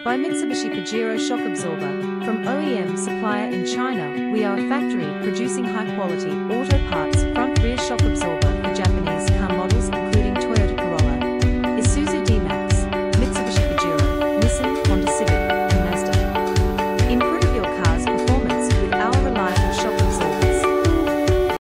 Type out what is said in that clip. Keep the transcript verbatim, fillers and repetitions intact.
by Mitsubishi Pajero Shock Absorber. From O E M Supplier in China, we are a factory producing high-quality auto parts front-rear shock absorber for Japanese